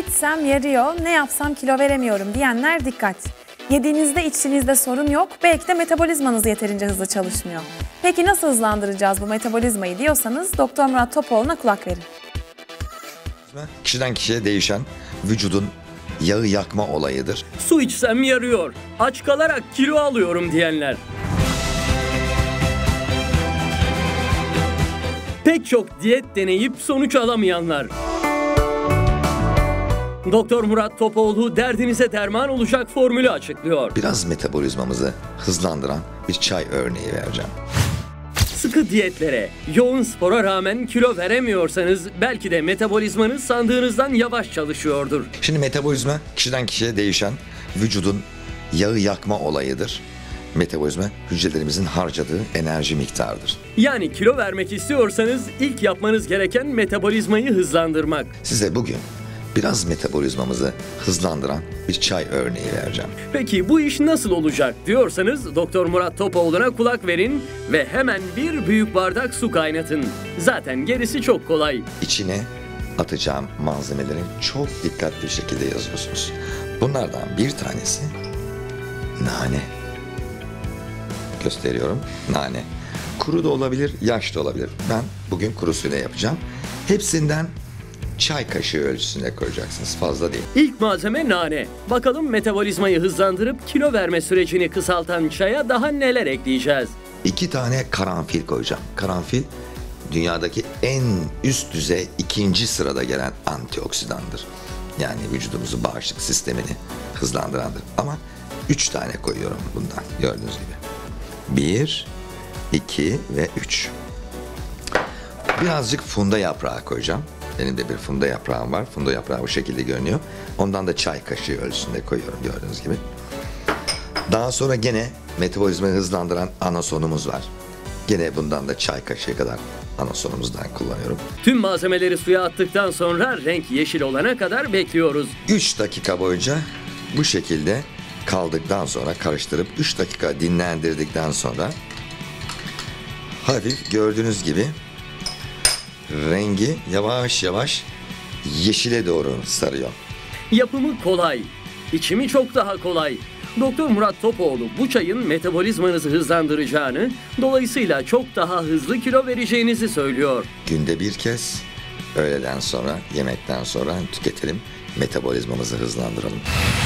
içsem yarıyor, ne yapsam kilo veremiyorum diyenler dikkat. Yediğinizde içtiğinizde sorun yok, belki de metabolizmanız yeterince hızlı çalışmıyor. Peki nasıl hızlandıracağız bu metabolizmayı diyorsanız Doktor Murat Topoğlu'na kulak verin. Kişiden kişiye değişen vücudun yağı yakma olayıdır. Su içsem yarıyor, aç kalarak kilo alıyorum diyenler. Pek çok diyet deneyip sonuç alamayanlar. Doktor Murat Topoğlu derdinize derman olacak formülü açıklıyor. Biraz metabolizmamızı hızlandıran bir çay örneği vereceğim. Sıkı diyetlere, yoğun spora rağmen kilo veremiyorsanız belki de metabolizmanız sandığınızdan yavaş çalışıyordur. Şimdi metabolizma kişiden kişiye değişen vücudun yağı yakma olayıdır. Metabolizma hücrelerimizin harcadığı enerji miktarıdır. Yani kilo vermek istiyorsanız ilk yapmanız gereken metabolizmayı hızlandırmak. Size bugün biraz metabolizmamızı hızlandıran bir çay örneği vereceğim. Peki bu iş nasıl olacak diyorsanız Doktor Murat Topoğlu'na kulak verin ve hemen bir büyük bardak su kaynatın. Zaten gerisi çok kolay. İçine atacağım malzemeleri çok dikkatli bir şekilde yazıyorsunuz. Bunlardan bir tanesi nane. Gösteriyorum, nane. Kuru da olabilir, yaş da olabilir. Ben bugün kurusuyla yapacağım. Hepsinden çay kaşığı ölçüsünde koyacaksınız. Fazla değil. İlk malzeme nane. Bakalım metabolizmayı hızlandırıp kilo verme sürecini kısaltan çaya daha neler ekleyeceğiz? 2 tane karanfil koyacağım. Karanfil dünyadaki en üst düzey 2. sırada gelen antioksidandır. Yani vücudumuzu, bağışıklık sistemini hızlandırandır. Ama 3 tane koyuyorum bundan gördüğünüz gibi. 1, 2 ve 3. Birazcık funda yaprağı koyacağım. Benim de bir funda yaprağım var. Funda yaprağı bu şekilde görünüyor. Ondan da çay kaşığı ölçüsünde koyuyorum gördüğünüz gibi. Daha sonra gene metabolizmayı hızlandıran anasonumuz var. Gene bundan da çay kaşığı kadar anasonumuzdan kullanıyorum. Tüm malzemeleri suya attıktan sonra renk yeşil olana kadar bekliyoruz. 3 dakika boyunca bu şekilde kaldıktan sonra karıştırıp 3 dakika dinlendirdikten sonra hafif gördüğünüz gibi rengi yavaş yavaş yeşile doğru sarıyor. Yapımı kolay, içimi çok daha kolay. Doktor Murat Topoğlu bu çayın metabolizmanızı hızlandıracağını, dolayısıyla çok daha hızlı kilo vereceğinizi söylüyor. Günde bir kez öğleden sonra, yemekten sonra tüketelim, metabolizmamızı hızlandıralım.